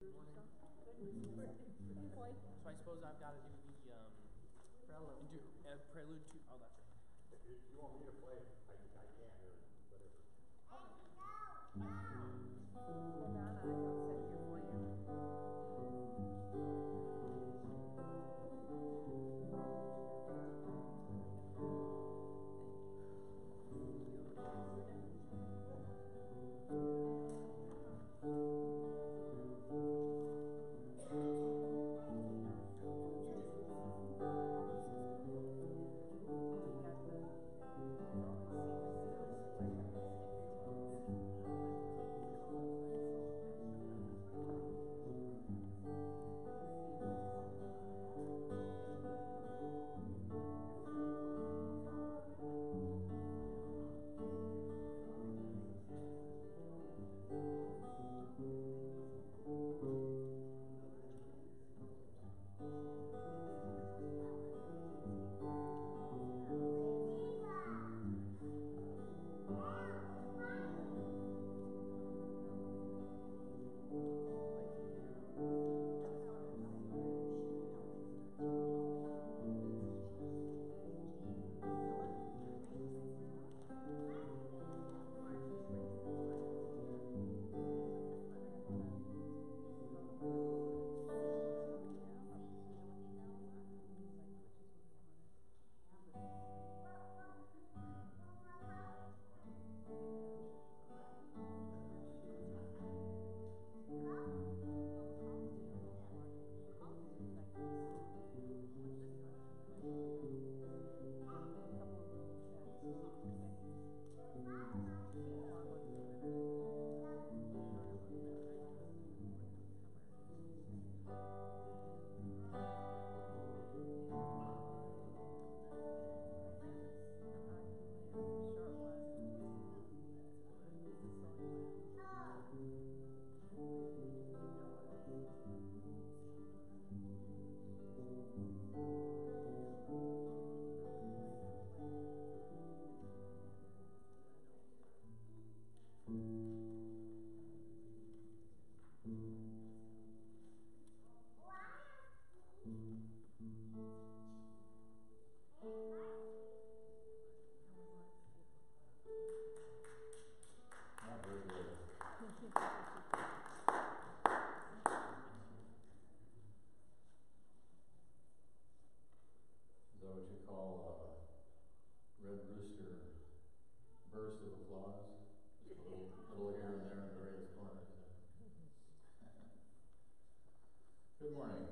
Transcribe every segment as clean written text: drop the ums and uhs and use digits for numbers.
Good morning. So I suppose I've got to do the prelude to. Oh, that's right. If you want me to play, I can't hear it, whatever. Hold on, I'll set here for you. Good morning.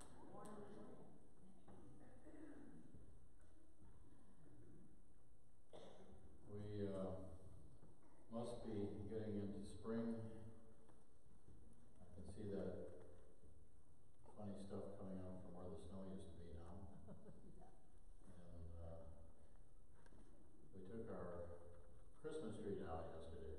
We must be getting into spring. I can see that funny stuff coming out from where the snow used to be now. And we took our Christmas tree down yesterday.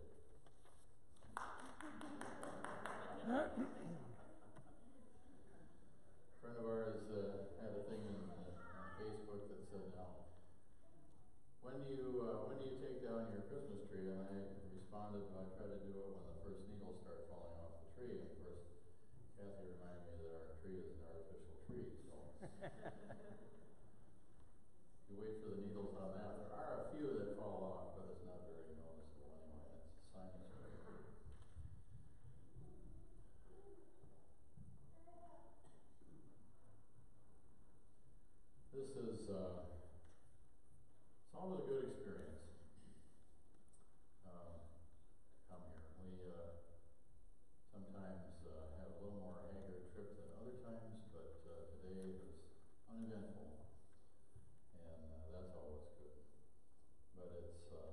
A friend of ours had a thing on Facebook that said, "Now, when do you take down your Christmas tree?" And I responded, "I try to do it when the first needles start falling off the tree." And of course, Kathy reminded me that our tree is an artificial tree, so you wait for the needles on that. There are a few that fall off, but it's not very noticeable anyway. It's a sign of spring. This is, it's always a good experience to come here. We sometimes have a little more haggard trip than other times, but today was uneventful, and that's always good. But it's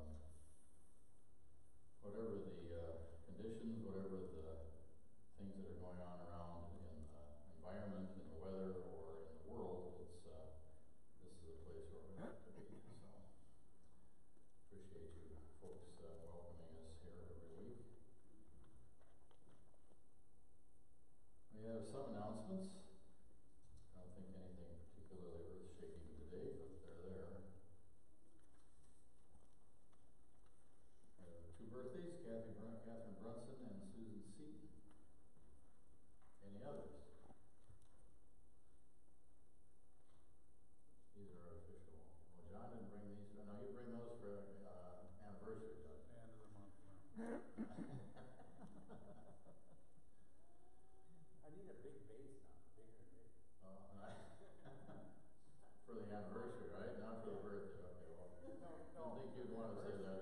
I need a big vase now, bigger and bigger. For the anniversary, right? Not for the birthday, okay, well, I don't think you'd want to say that.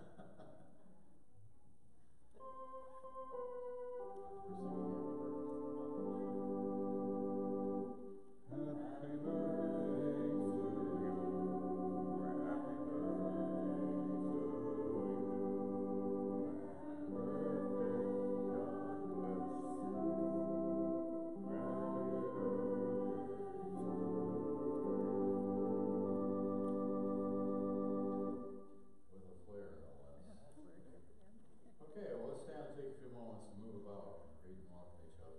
Happy birthday to you. Happy With a flare, no less. Okay, well, let's stand and take a few moments to move about and read and welcome each other.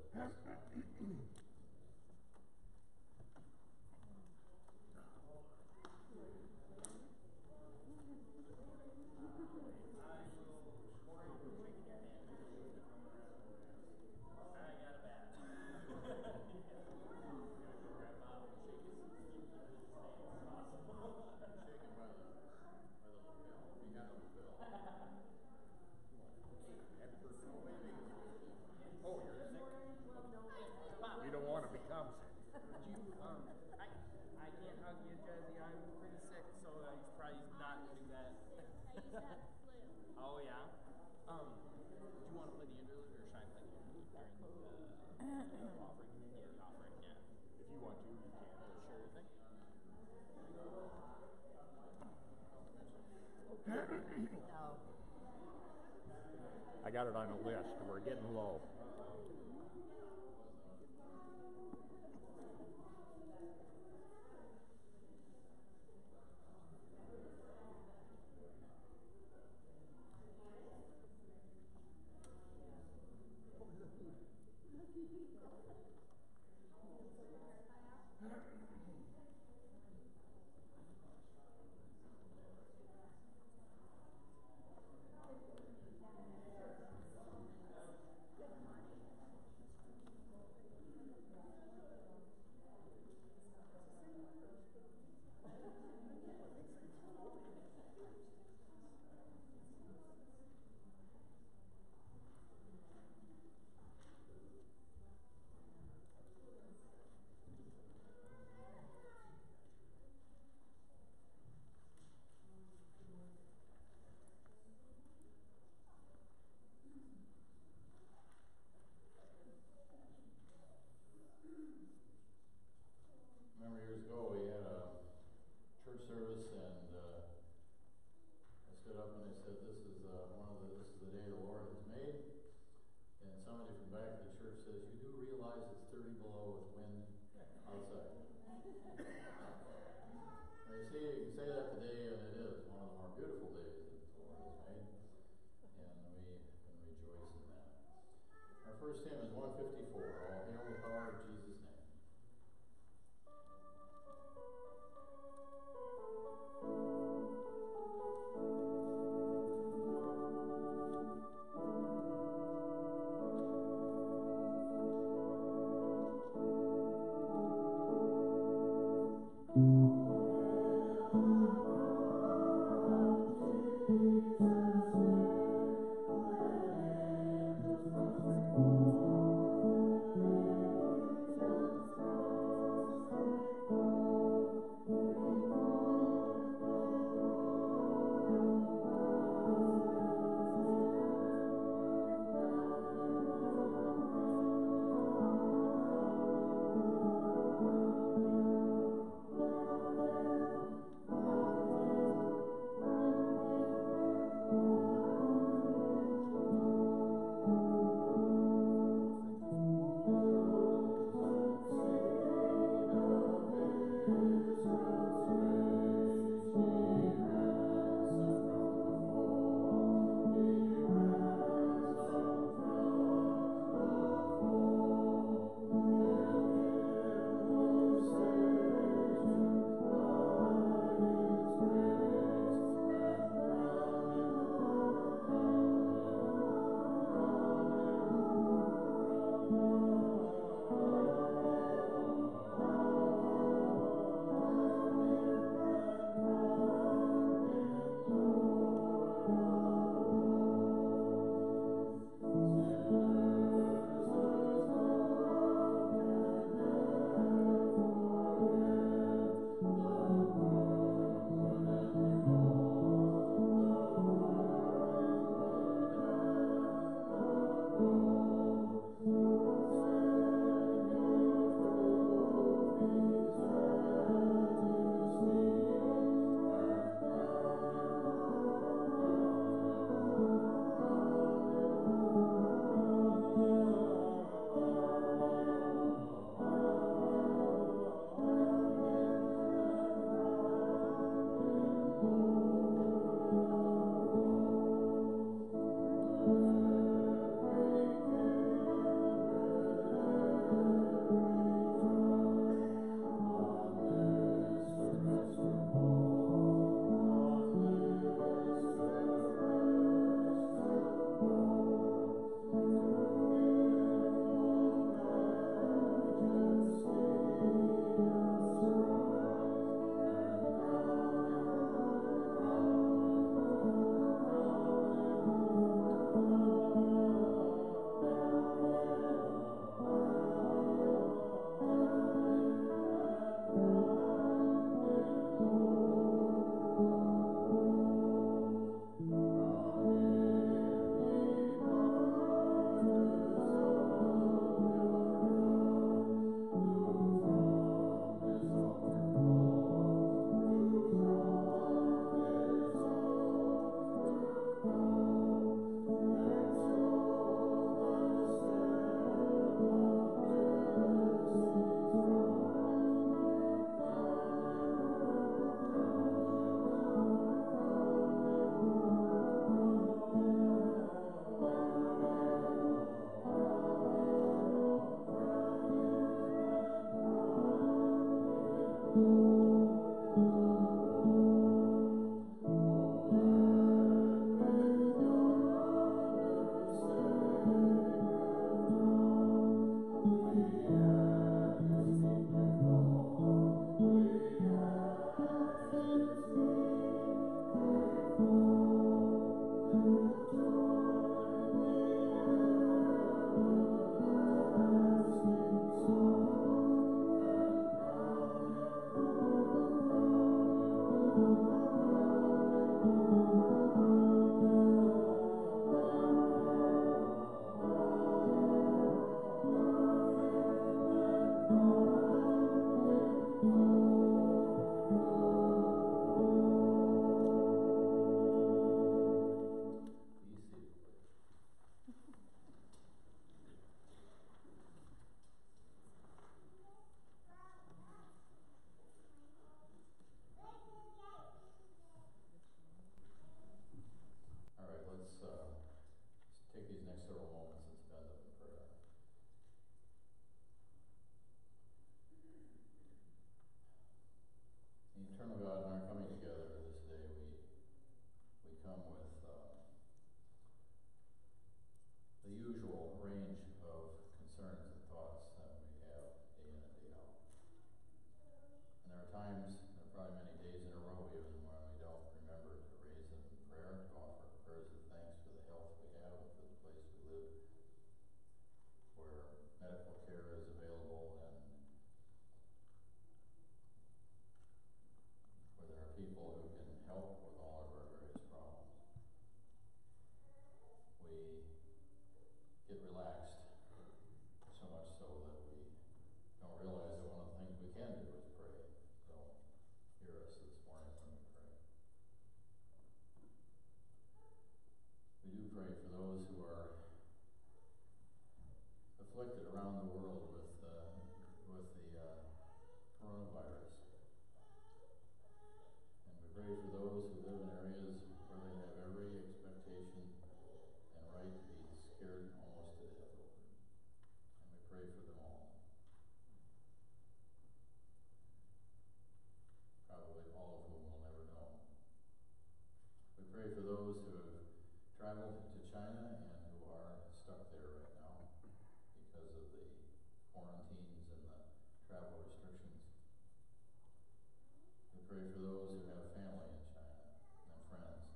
Oh, you're sick? You don't want to become sick. I can't hug you, Jazzy. I'm pretty sick, so I should probably not do that. Oh yeah. Do you want to play the interlude, or should I play the interlude during the offering? Yeah, the offering. Yeah. If you want to, you can. Sure thing. Oh. I got it on a list. We're getting low. Good morning. traveled to China and who are stuck there right now because of the quarantines and the travel restrictions. We pray for those who have family in China and friends,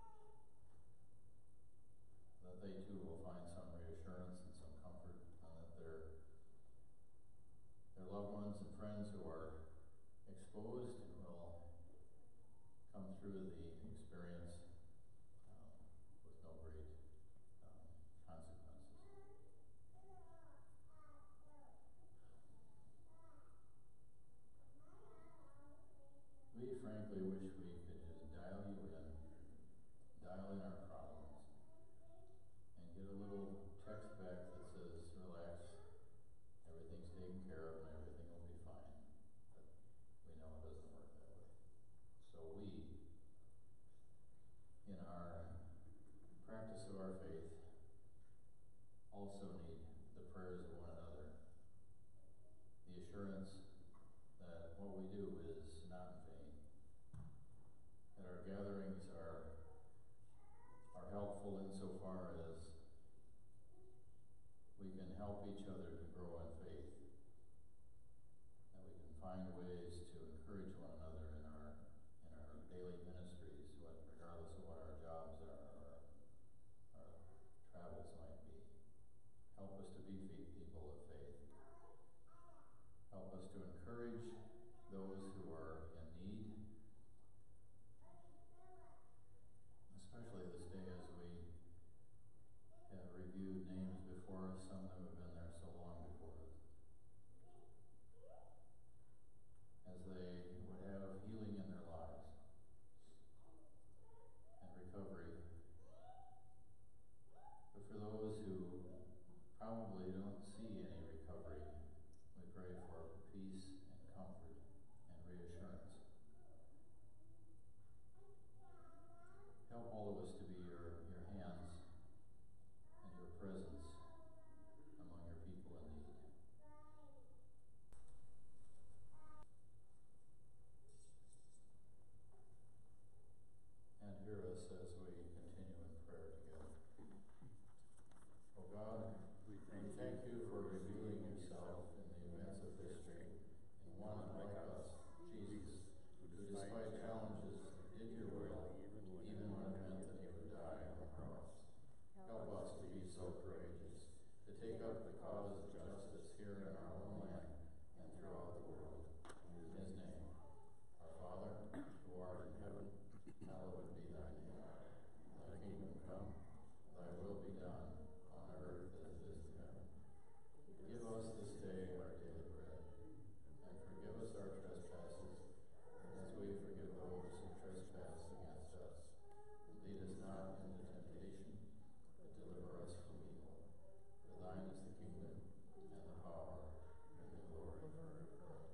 that they too will find some reassurance and some comfort, and that their loved ones and friends who are exposed will come through the experience with no great consequences. We frankly wish we could just dial you in, dial in our problems, and get a little text back that says, relax, everything's taken care of and everything will be fine. But we know it doesn't work that way. So we, in our practice of our faith, also need the prayers of one another, the assurance that what we do is not in vain, that our gatherings are helpful insofar as we can help each other to grow in faith, that we can find ways to encourage one another in our daily ministries, regardless of what our jobs are or our travels might be. Help us to be people of faith. Help us to encourage those who are in need, especially this day as we have reviewed names before us, some that have been there so long before us, as they would have healing in their lives and recovery. But for those who probably don't see any recovery, we pray for peace and comfort and reassurance. Help all of us to be your hands and your presence among your people in need. And hear us as we continue in prayer together. Oh God, we thank you for revealing yourself in the events of history in one like us, Jesus, who despite challenges did your will, even when it meant that he would die on the cross. Help us to be so courageous, to take up the cause of justice here in our own land and throughout the world. In his name, our Father, who art in heaven, hallowed be thy name. Thy kingdom come, thy will be done, on earth as it is in heaven. Give us this day our daily bread, and forgive us our trespasses, as we forgive those who trespass against us. And lead us not into temptation, but deliver us from evil. For thine is the kingdom, and the power, and the glory forever.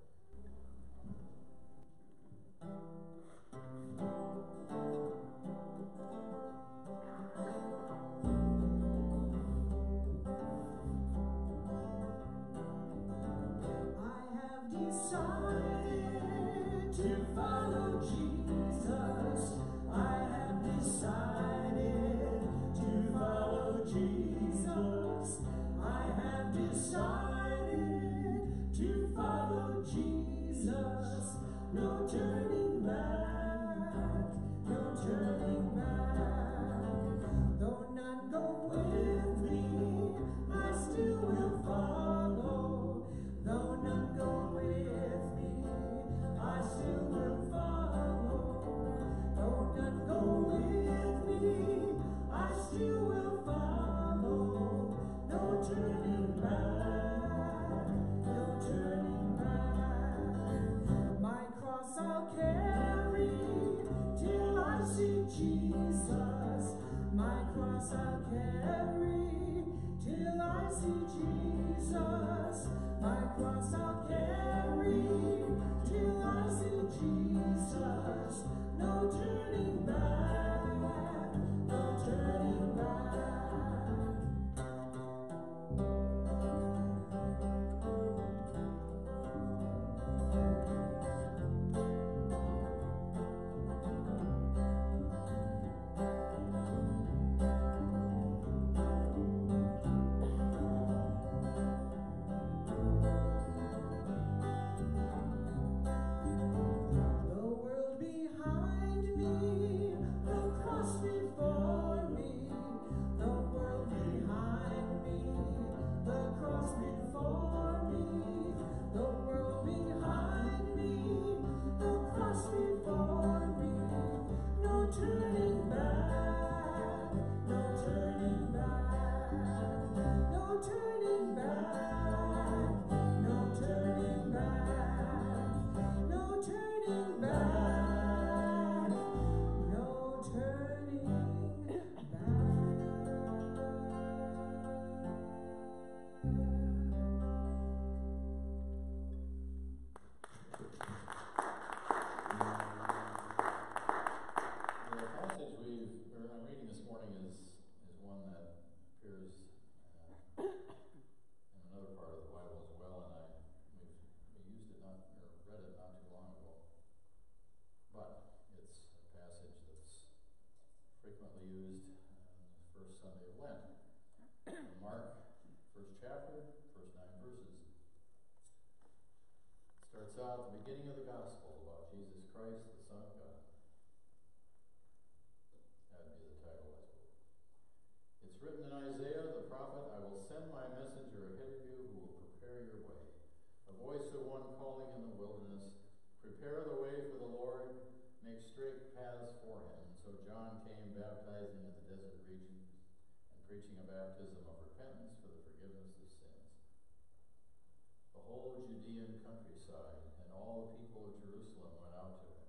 Decided to follow Jesus. I have decided to follow Jesus. I have decided to follow Jesus. No turning back, no turning back. Though none go with me, I still will follow. Though none go with me, I still will follow. Though none go with me, I still will follow. No turning back, no turning back. My cross I'll carry till I see Jesus. My cross I'll carry till I see Jesus. My cross I'll carry till I see Jesus. No turning back, no turning back. one that appears in another part of the Bible as well, and we used it not, or read it not too long ago. But it's a passage that's frequently used on the first Sunday of Lent. Mark, first chapter, first 9 verses. It starts out at the beginning of the gospel about Jesus Christ, the Son of God. That would be the title, I suppose. It's written in Isaiah the prophet, "I will send my messenger ahead of you who will prepare your way. A voice of one calling in the wilderness, prepare the way for the Lord, make straight paths for him." And so John came baptizing in the desert region and preaching a baptism of repentance for the forgiveness of sins. The whole Judean countryside and all the people of Jerusalem went out to him.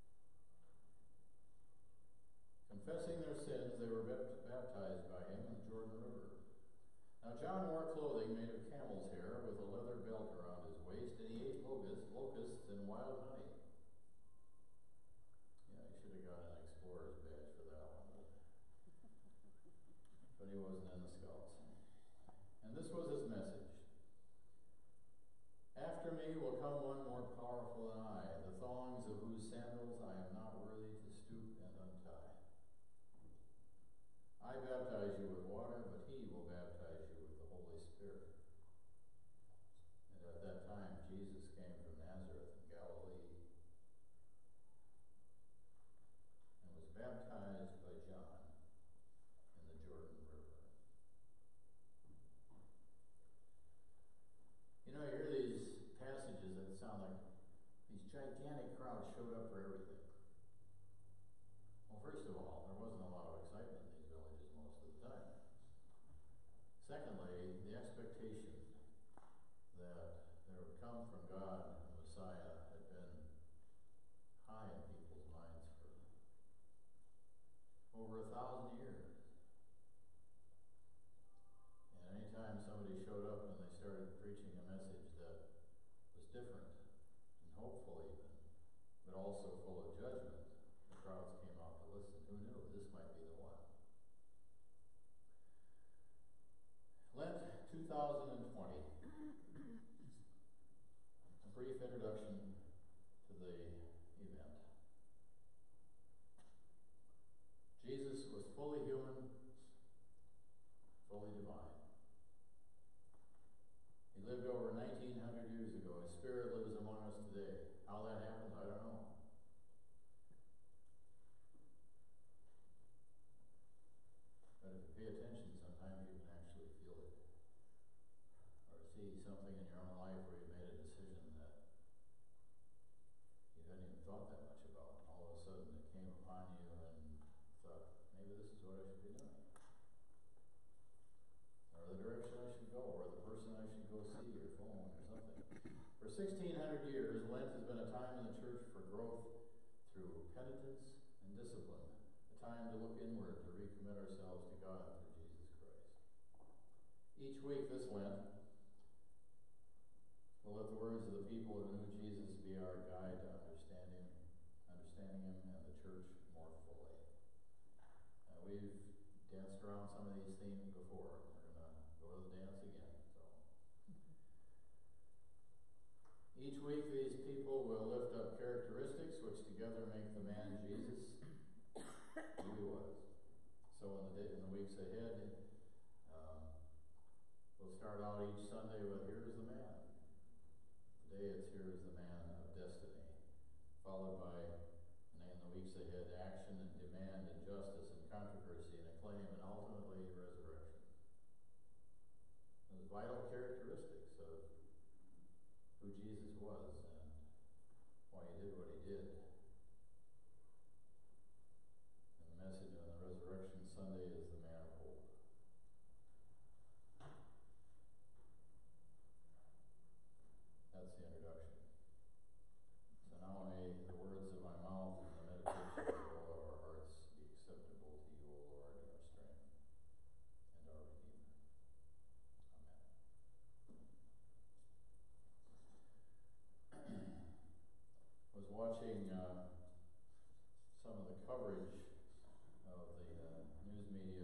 Confessing their sins, they were baptized by him in the Jordan River. Now John wore clothing made of camel's hair with a leather belt around his waist, and he ate locusts and wild honey. Yeah, he should have gotten an explorer's badge for that one. But he wasn't in the Scouts. And this was his message. "After me will come one more powerful than I, the thongs of whose sandals I am not worthy to stoop and untie. I baptize you with water, but he will baptize you with the Holy Spirit." And at that time, Jesus came from Nazareth in Galilee and was baptized by John in the Jordan River. You know, you hear these passages that sound like these gigantic crowds showed up for everything. Well, first of all, there wasn't a lot of excitement in these villages most of the time. Secondly, the expectation that there would come from God a Messiah had been high in people's minds for over 1,000 years. And anytime somebody showed up and they started preaching a message that was different and hopeful even, but also full of judgment, the crowds came out to listen. Who knew? This might be the one. Lent 2020. A brief introduction to the event. Jesus was fully human, fully divine. He lived over 1,900 years ago. His Spirit lives among us today. How that happened, I don't know. But if you pay attention, sometimes you can actually feel it. Or see something in your own life where you made a decision that you hadn't even thought that much about. And all of a sudden it came upon you and thought, maybe this is what I should be doing. Or the direction I should go, or the person I should go see, or phone, or something. For 1,600 years, Lent has been a time in the church for growth through penitence and discipline. A time to look inward, to recommit ourselves to God through Jesus Christ. Each week this Lent, we'll let the words of the people who knew Jesus be our guide to understanding him and the church more fully. We've danced around some of these themes before. We're going to go to the dance again. So, each week these people will lift up characteristics which together make the man Jesus who he was. So in the weeks ahead, we'll start out each Sunday with "Here's the Man." Today it's "Here's the Man of Destiny," followed by, in the weeks ahead, action and demand and justice and controversy and acclaim and ultimately resurrection. Those vital characteristics of who Jesus was and why he did what he did. And the message on the Resurrection Sunday is the man of hope. That's the introduction. So now may the words of my mouth and the meditation of all of our hearts be acceptable to you, O Lord, our strength and our Redeemer. Amen. I was watching some of the coverage of the news media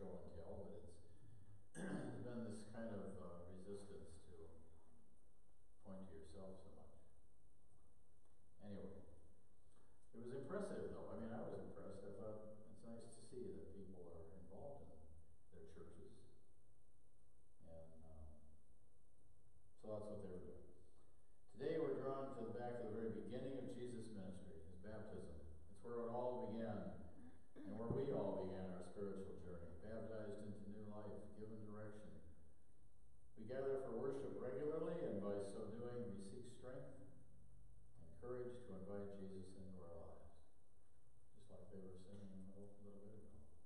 show and tell, but it's there's been this kind of resistance to point to yourself so much. Anyway, it was impressive though. I mean, I was impressed. I thought it's nice to see that people are involved in their churches. And so that's what they were doing. Today we're drawn back to the very beginning of Jesus' ministry, his baptism. It's where it all began, and where we all began our spiritual journey, baptized into new life, given direction. We gather for worship regularly, and by so doing, we seek strength and courage to invite Jesus into our lives, just like they were singing a little bit ago.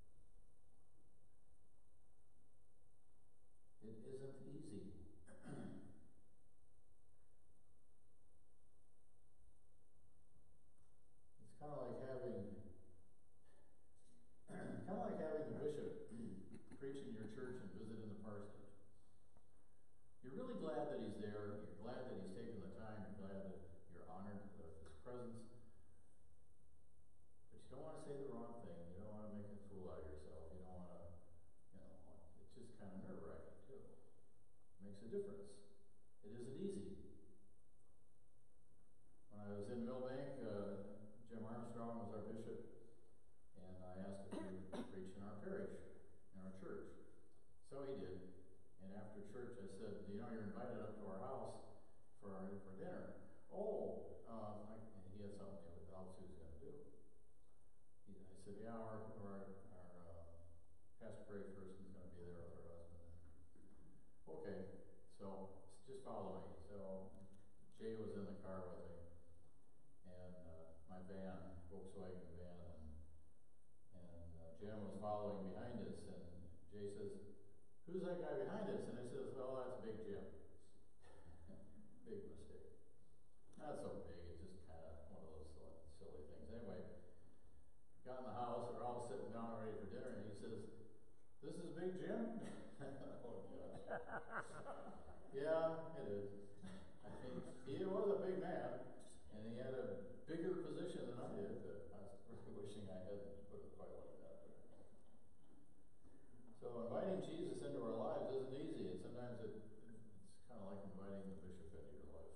It isn't easy. It's kind of like having the bishop preach in your church and visit in the parsonage. You're really glad that he's there. You're glad that he's taken the time. You're glad that you're honored with his presence. But you don't want to say the wrong thing. You don't want to make a fool out of yourself. You don't want to, it's just kind of nerve-wracking too. It makes a difference. It isn't easy. When I was in Millbank, Jim Armstrong was our bishop, and I asked if he would preach in our parish, in our church. So he did. And after church, I said, you're invited up to our house for dinner. Oh, he had something else he was going to do. I said, yeah, our pastor Prairie person's going to be there with her husband. Okay, so just follow me. So Jay was in the car with me, and my van, Volkswagen van, and Jim was following behind us, and Jay says, who's that guy behind us? And I says, well, that's Big Jim. Big mistake. Not so big, it's just kind of one of those silly things. Anyway, got in the house, we're all sitting down ready for dinner, and he says, this is Big Jim? Oh, gosh. Yeah, it is. I think he was a big man, and he had a bigger position than I did, but I was really wishing I hadn't put it quite like that. So inviting Jesus into our lives isn't easy, and sometimes it's kind of like inviting the bishop into your life.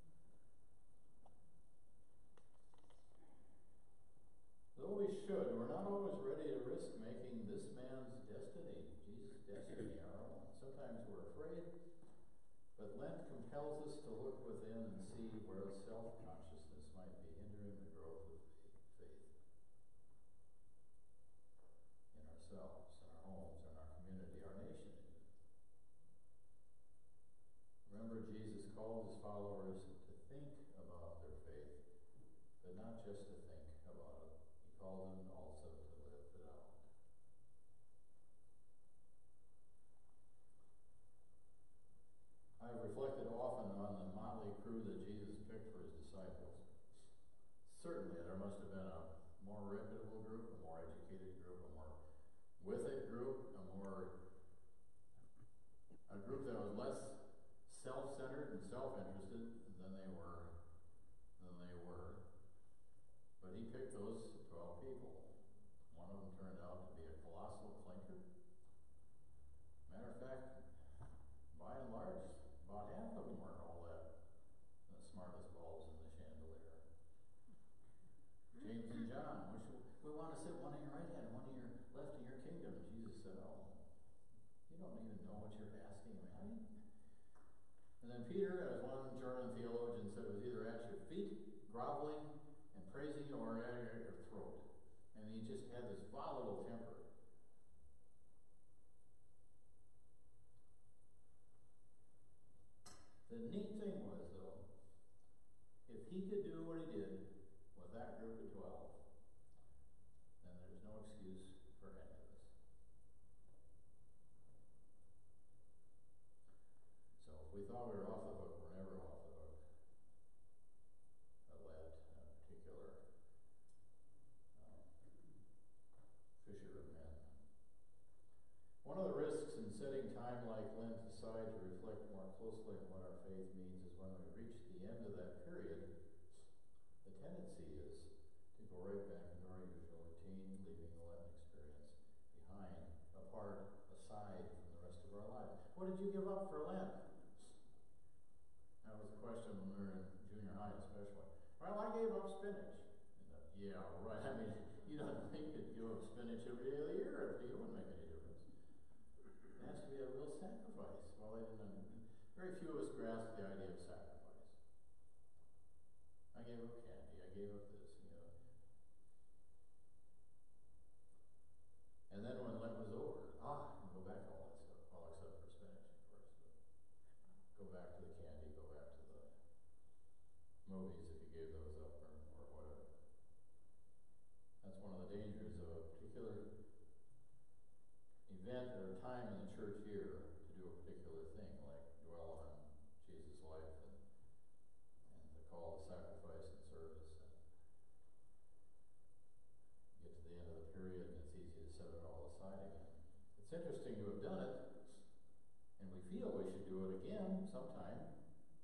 Though we should, we're not always ready to risk making this man's destiny, Jesus' destiny, our own. Sometimes we're afraid, but Lent compels us to look within and see where self-consciousness might be hindering the growth of faith in ourselves, in our homes, in our community, our nation. Remember, Jesus called his followers to think about their faith, but not just to think about it. He called them also to live it out. I've reflected often on the motley crew that Jesus picked for his disciples. Certainly, there must have been a more reputable group, a more educated group, a more with-it group, a group that was less self-centered and self-interested than they were. But he picked those 12 people. One of them turned out to be a colossal clinker. Matter of fact, by and large, about half of them weren't all that the smartest bulbs in the chandelier. James and John, we want to sit one in your right hand, one in your left in your kingdom. And Jesus said, oh, you don't even know what you're asking me. And then Peter, as one German theologian said, was either at your feet, groveling and praising you, or at your throat. And he just had this volatile temper. The neat thing was, though, if he could do what he did with that group of 12, then there's no excuse for any of us. So if we thought we were off the hook, we're never off the hook. A particular fisher of men. One of the risks in setting time like Lent aside to reflect more closely on what our faith means is when we reach the end of that period, the tendency is to go right back into our usual routine, leaving the Lenten experience behind, apart up for Lent? That was a question when we were in junior high especially. Well, I gave up spinach. Yeah, right. I mean, you don't think that give up spinach every day of the year. It wouldn't make any difference. It has to be a real sacrifice. Well, they didn't. Very few of us grasp the idea of sacrifice. I gave up candy. I gave up this. And then when Lent was over, go back to all that stuff. Well, except for spinach, of course. But go back to the candy. Go back to the movies if you gave those up or whatever. That's one of the dangers of a particular event or time in the church year to do a particular thing, like dwell on Jesus' life and the call to sacrifice and service. And get to the end of the period and it's easy to set it all aside again. It's interesting to have done it, and we feel we should do it again sometime.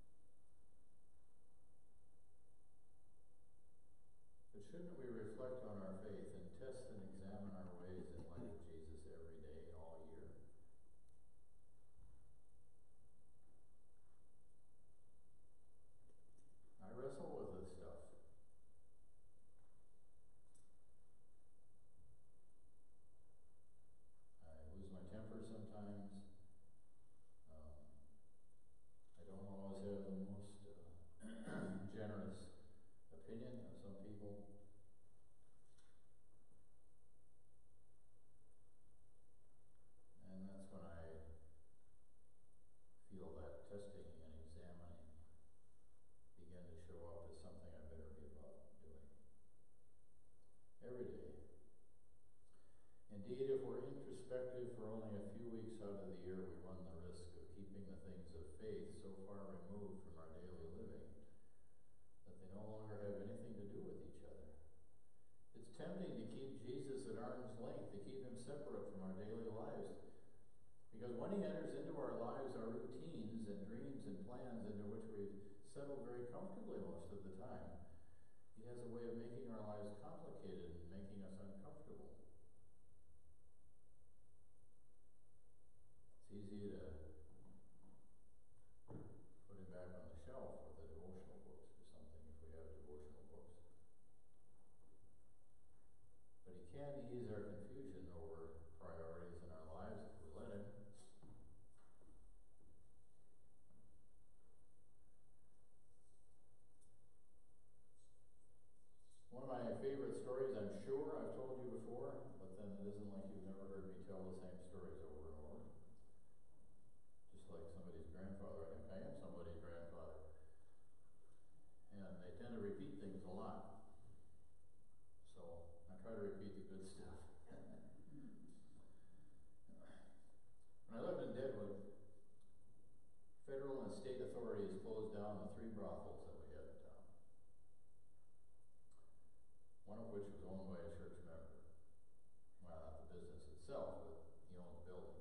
But shouldn't we reflect on our faith and test and examine our ways in light of Jesus every day, all year? I wrestle with this stuff. I lose my temper sometimes. I don't always have the most generous opinion of some people. And that's when I feel that testing and examining begin to show up as something I better be about doing. Every day. Indeed, if we're introspective for only a few weeks out of the year, we run the risk of keeping the things of faith so far removed from our daily living that they no longer have anything to do with each other. It's tempting to keep Jesus at arm's length, to keep him separate from our daily lives. Because when he enters into our lives, our routines and dreams and plans into which we've settled very comfortably most of the time, he has a way of making our lives complicated and making us uncomfortable. It's easy to put him back on the shelf with the devotional books or something if we have devotional books. But he can ease our confusion over priorities in our lives if we let him. One of my favorite stories, I'm sure I've told you before, but then it isn't like you've never heard me tell the same stories over and over. Just like somebody's grandfather. I think I am somebody's grandfather. And they tend to repeat things a lot. So I try to repeat the good stuff. When I lived in Deadwood, federal and state authorities closed down the 3 brothels that we had in town. One of which was owned by a church member. Well, not the business itself, but he owned the building.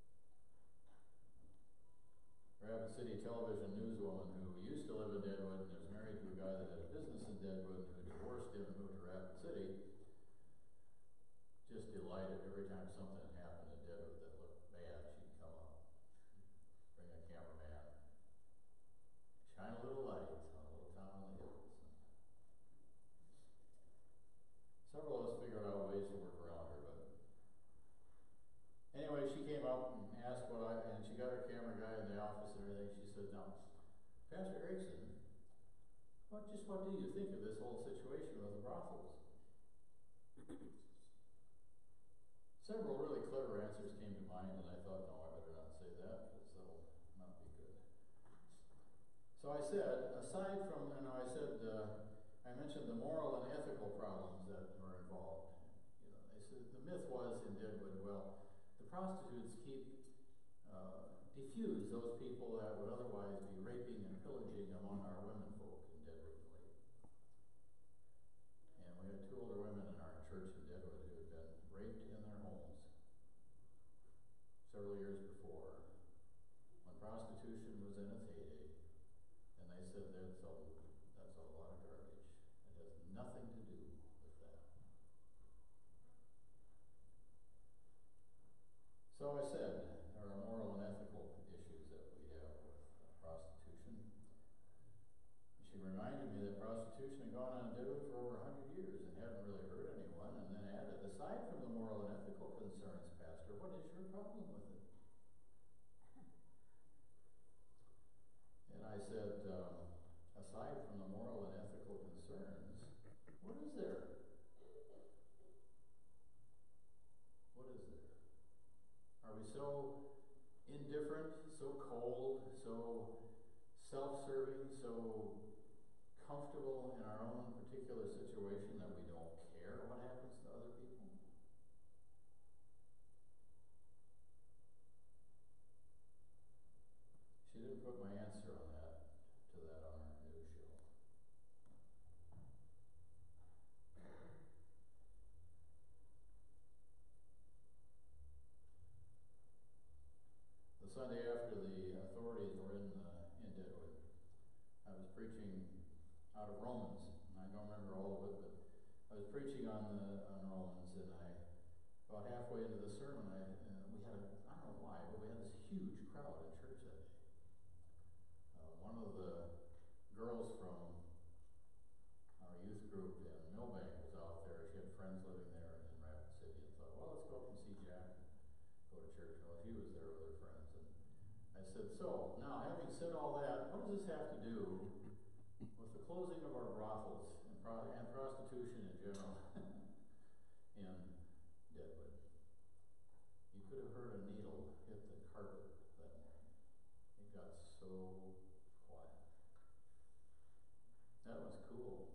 Rapid City television newswoman who used to live in Deadwood and was married to a guy that had a business in Deadwood who divorced him and moved to Rapid City, just delighted every time something happened in Deadwood that looked bad, she'd come up, bring a cameraman, shine a little light on a little town in the hills. Several of us figured out ways to work around her, but anyway, she came up and asked and she got her camera guy in the office and everything. She said, "Now, Pastor Erickson, what do you think of this whole situation with the brothels?" Several really clever answers came to mind, and I thought, no, I better not say that because that'll not be good. So I said, I mentioned the moral and ethical problems that were involved. They said the myth was in Deadwood, well, the prostitutes diffuse those people that would otherwise be raping and pillaging among our women folk in Deadwood and Lake. And we had 2 older women in our church in Deadwood who had been raped in their homes several years before, when prostitution was in its heyday. And they said that's a lot of garbage. It has nothing to do with that. So I said there are moral and ethical issues at comfortable in our own particular situation that we don't care what happens to other people? She didn't put my answer on that, to that on her news show. The Sunday after the authorities were in Deadwood, I was preaching out of Romans, and I don't remember all of it, but I was preaching on Romans, and about halfway into the sermon, we had I don't know why, but we had this huge crowd in church that day. One of the girls from our youth group in Millbank was out there. She had friends living there in Rapid City, and thought, well, let's go up and see Jack and go to church. Well, she was there with her friends, and I said, so, now having said all that, what does this have to do with the closing of our brothels and prostitution in general in Deadwood? You could have heard a needle hit the carpet that morning. It got so quiet. That was cool.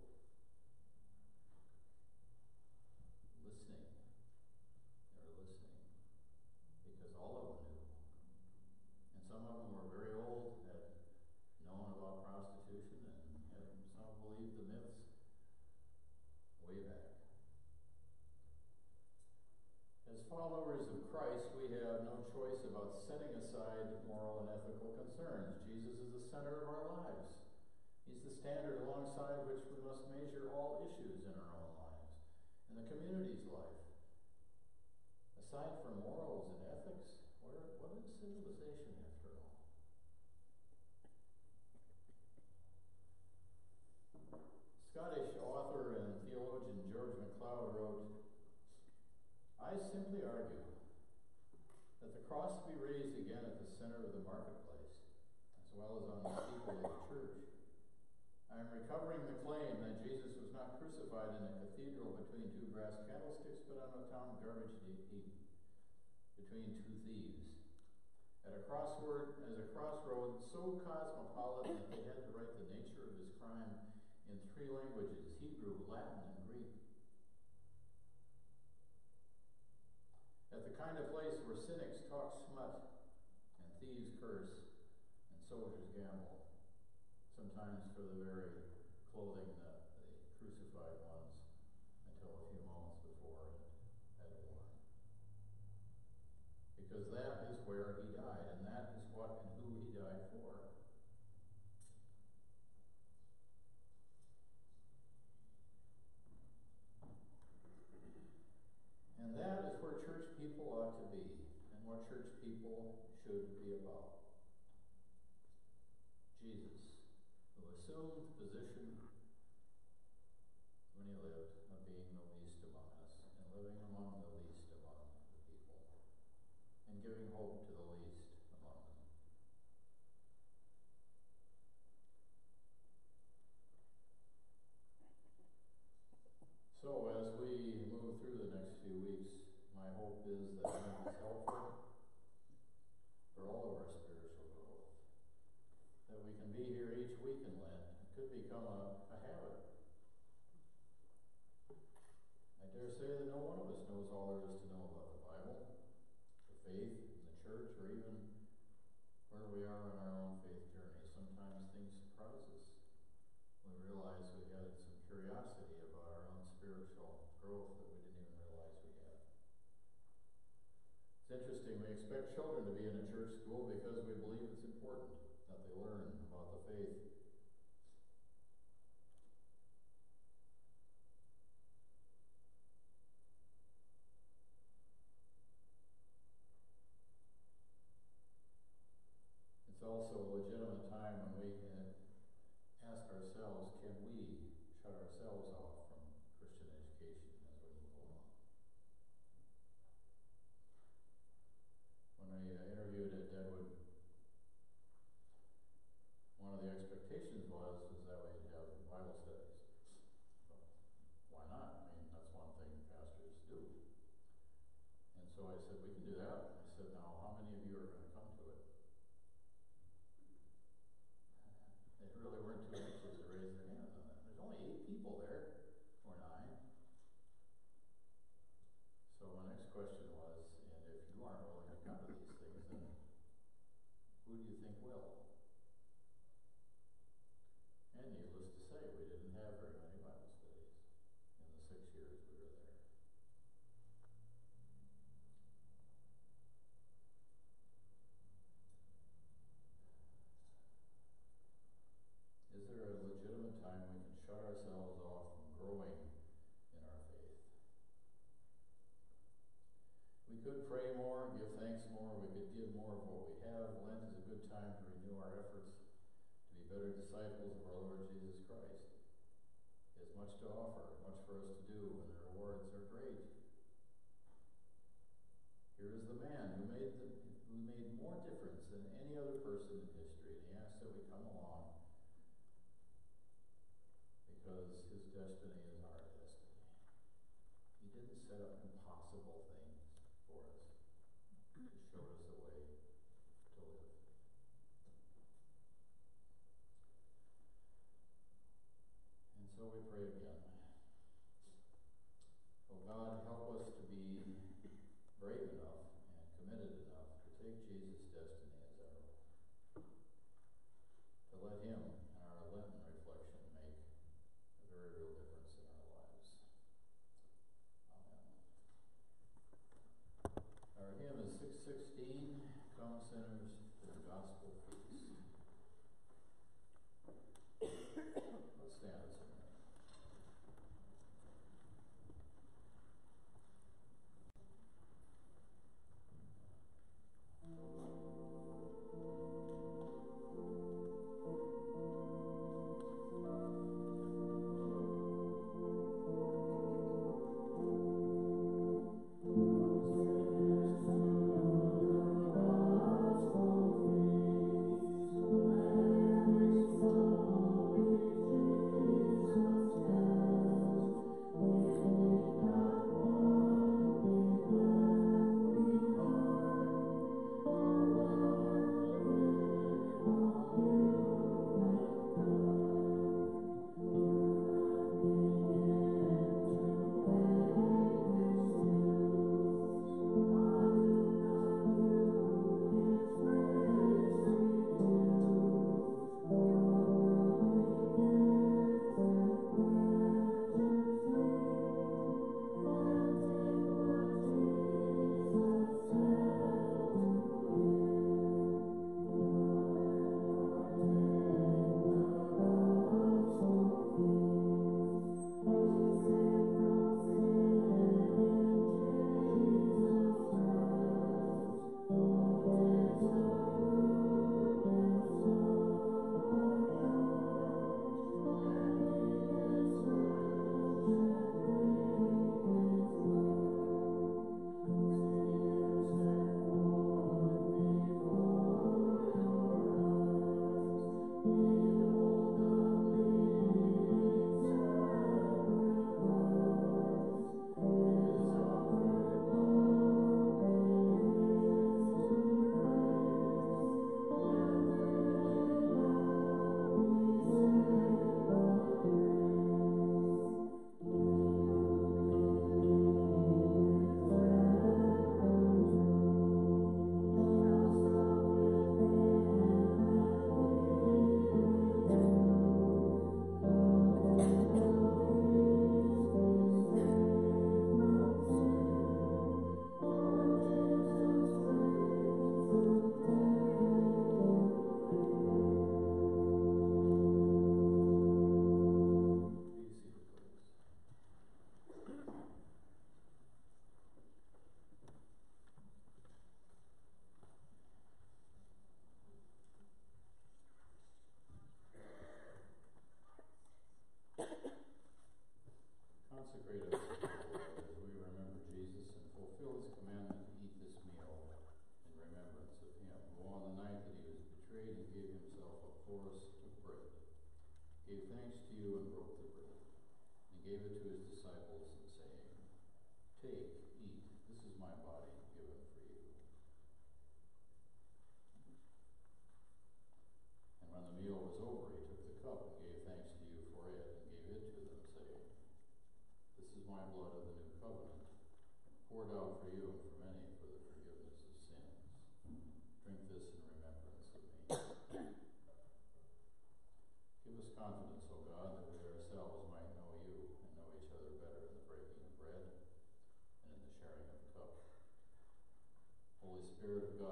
Listening. They were listening. Because all of them knew. And some of them were very old, had known about prostitution, and some believed the myths way back. As followers of Christ, we have no choice about setting aside moral and ethical concerns. Jesus is the center of our lives. He's the standard alongside which we must measure all issues in our own lives, in the community's life. Aside from morals and ethics, what is civilization after all? Scottish author and theologian George MacLeod wrote, I simply argue that the cross be raised again at the center of the marketplace, as well as on the steeple of the church. I am recovering the claim that Jesus was not crucified in a cathedral between two brass candlesticks, but on a town garbage heap between two thieves. As a crossroad so cosmopolitan that they had to write the nature of his crime in 3 languages, Hebrew, Latin, and Greek. At the kind of place where cynics talk smut and thieves curse and soldiers gamble, sometimes for the very clothing that the crucified ones, until a few moments before, had worn. Because that is where he died, and that is what and who he died for. And that is where church people ought to be, and what church people should be about. Jesus, who assumed the position when he lived of being the least among us, and living among the least among the people, and giving hope to the least among them. So as we move through the next few weeks, my hope is that it is helpful for all of our spiritual growth. That we can be here each week in Lent. It could become a habit. I dare say that no one of us knows all there is to know about the Bible, the faith, and the church, or even where we are on our own faith journey. Sometimes things surprise us. We realize we had some curiosity about our own spiritual growth that we didn't even realize we had. It's interesting, we expect children to be in a church school because we believe it's important that they learn about the faith. It's also a legitimate time when we can ask ourselves, can we shut ourselves off from Christian education as we move along? When I interviewed at Deadwood, one of the expectations Who do you think will? And needless to say, we didn't have very many Bible studies in the 6 years we were there. Is there a legitimate time we can shut ourselves off from growing in our faith? We could pray more, give thanks more, we could give more of what we have. Lent is a good time to renew our efforts to be better disciples of our Lord Jesus Christ. He has much to offer, much for us to do, and the rewards are great. Here is the man who made more difference than any other person in history, and he asks that we come along because his destiny is our destiny. He didn't set up impossible things for us. He showed us a way to live. And so we pray again. Oh God, help us to be brave enough and committed enough to take Jesus' destiny as our own. To let him and our Lenten reflection make a very real difference in our lives. Amen. Our hymn is 616, Come Sinners to the Gospel Feast. Let's stand and sing.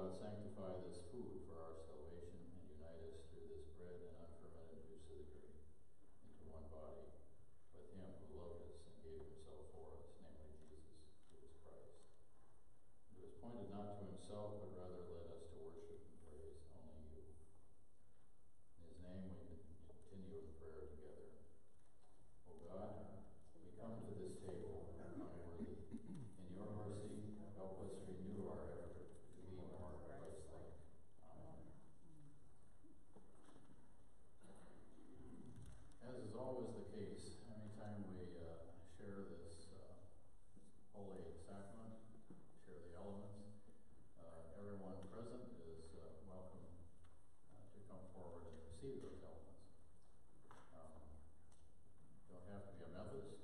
God, sanctify this food for our salvation and unite us through this bread and unfermented juice of the grape into one body with him who loved us and gave himself for us, namely Jesus, who is Christ, who was pointed not to himself, but rather led us to worship and praise only you. In his name we can continue in prayer together. O God, we come to this table unworthy. In your mercy, help us renew our effort to be more Christ-like. Amen. As is always the case, anytime we share this holy sacrament, share the elements, everyone present is welcome to come forward and receive those elements. You don't have to be a Methodist.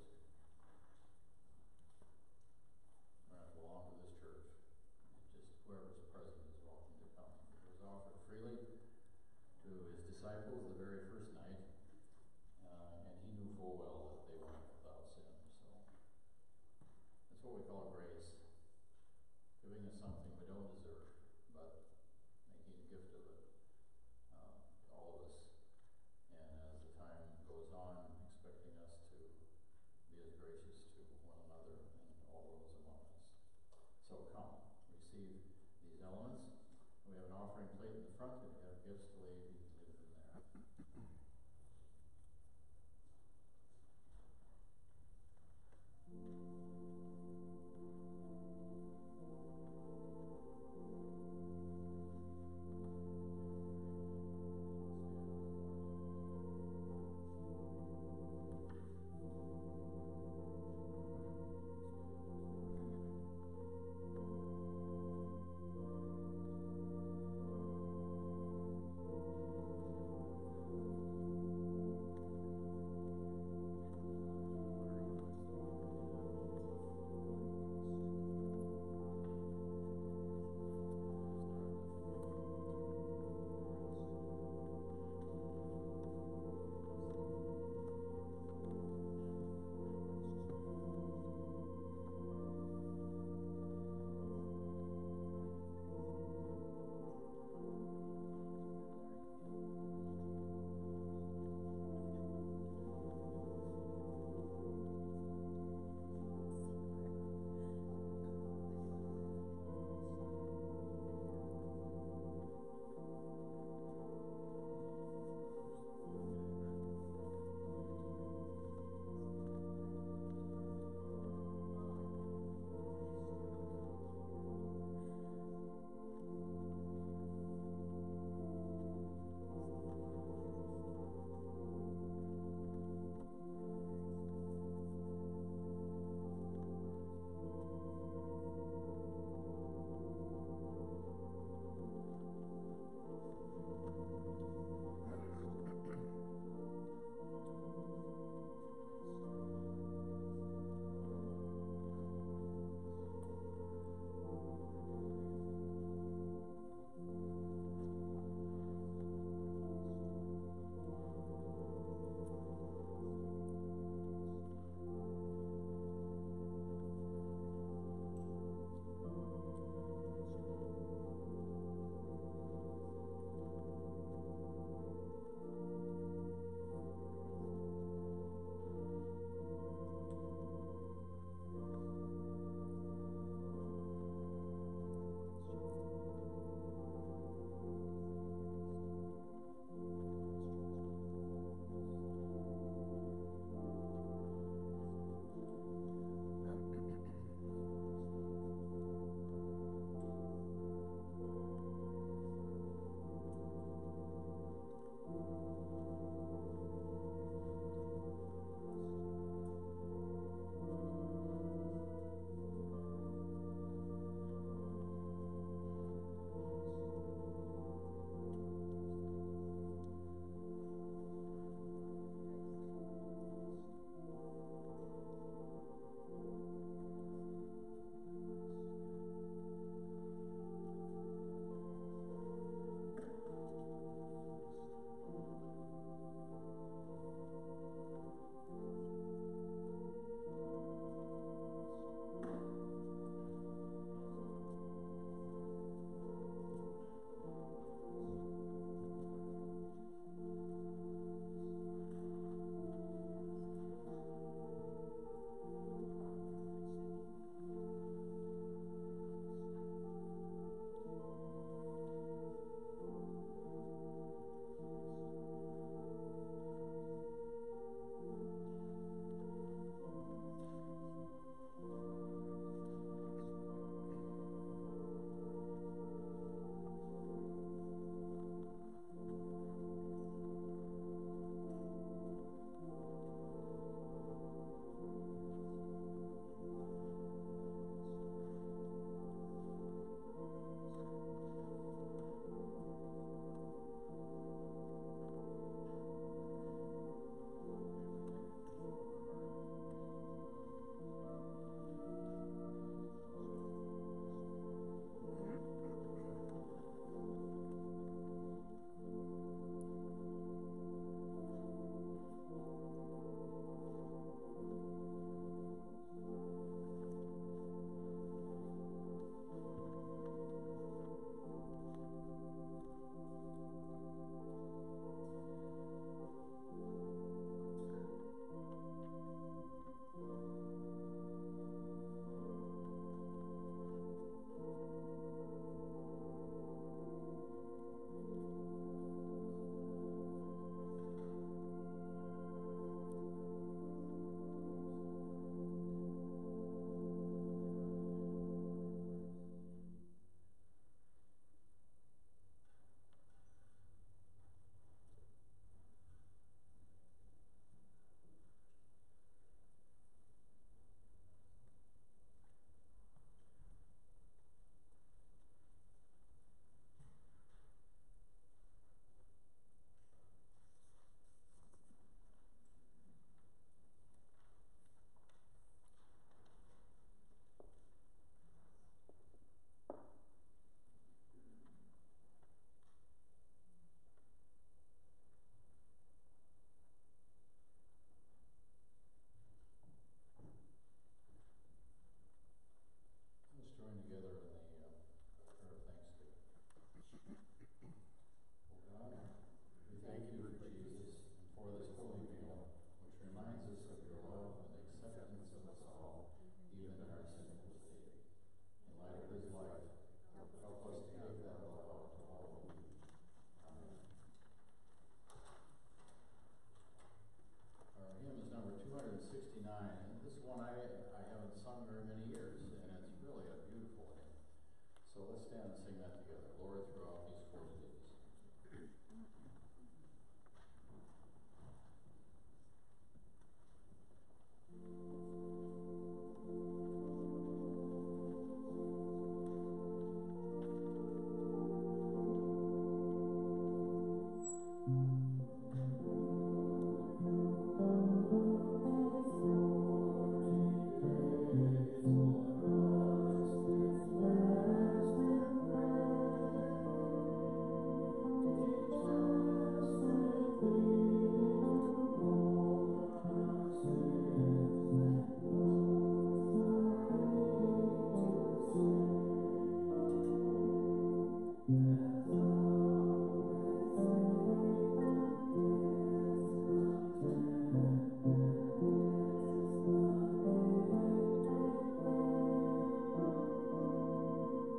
Belong to this church. Just whoever's present is welcome to come. It was offered freely to his disciples the very first night, and he knew full well that they went without sin. So that's what we call grace, giving us something we don't deserve, but making a gift of it to all of us. And as the time goes on, expecting us to be as gracious to one another and all those among us. So come, receive these elements. We have an offering plate in the front. If you have gifts to leave, you can leave them there.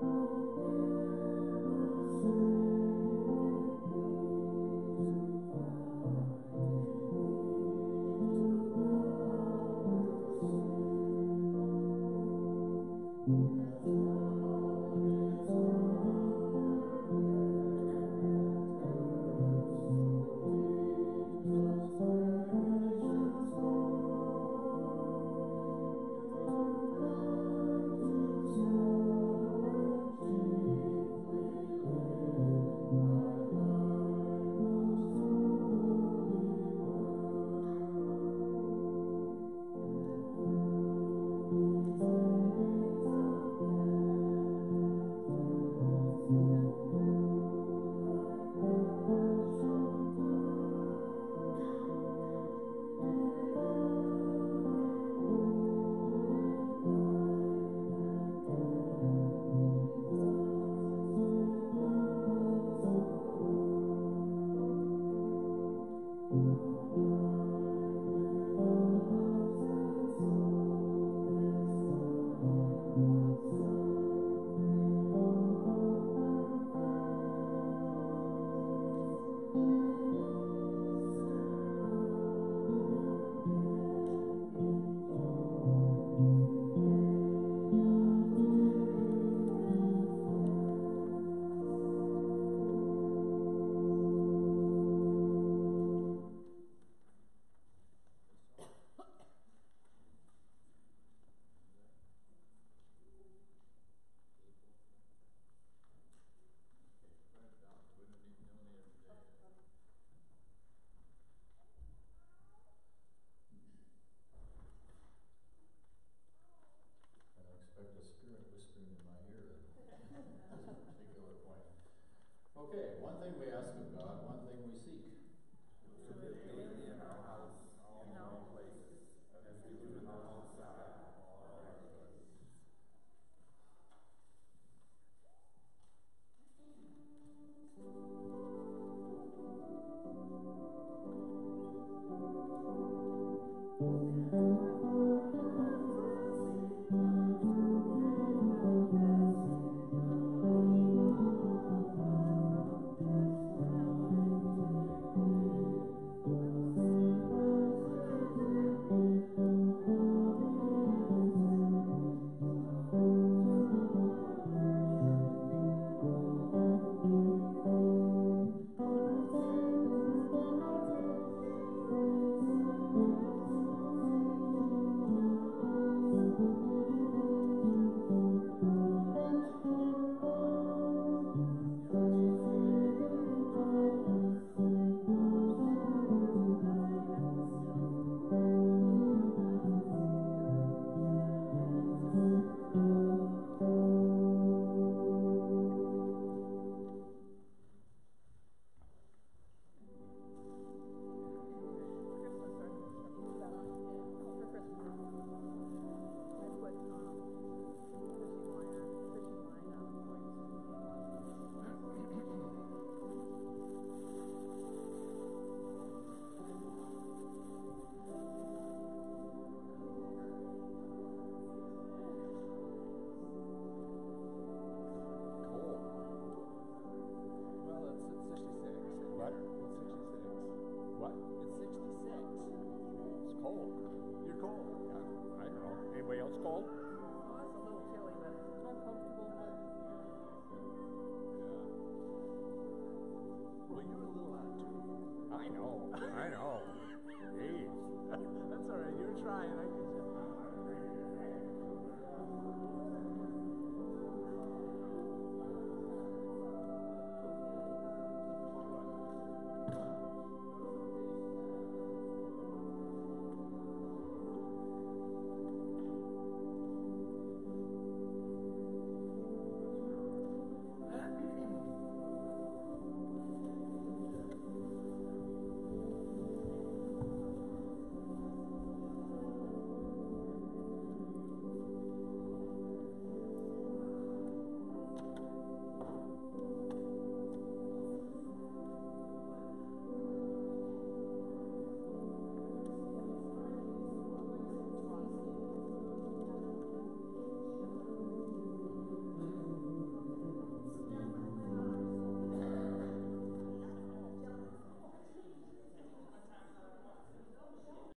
Okay, one thing we ask of God, one thing we seek. To live daily in our house, in our place, as we do in the outside, all our goods. I know. Jeez. That's all right. You're trying. I can